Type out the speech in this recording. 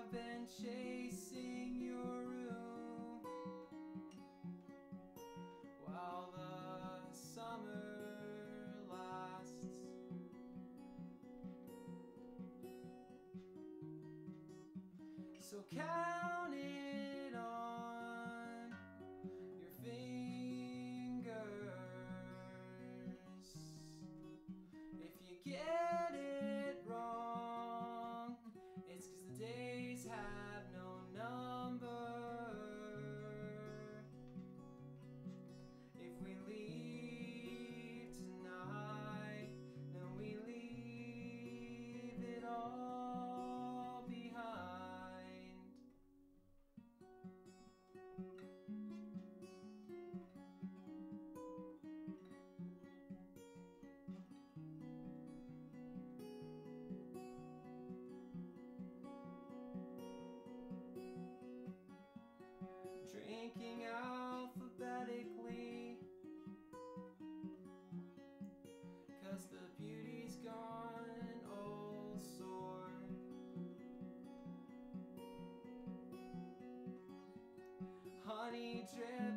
have been chasing your room while the summer lasts. So count it on your fingers. If you get it wrong, it's 'cause the days have no number. If we leave tonight, then we leave it all behind. Drinking alphabetically, 'cause the beauty's gone all sore. Honey drip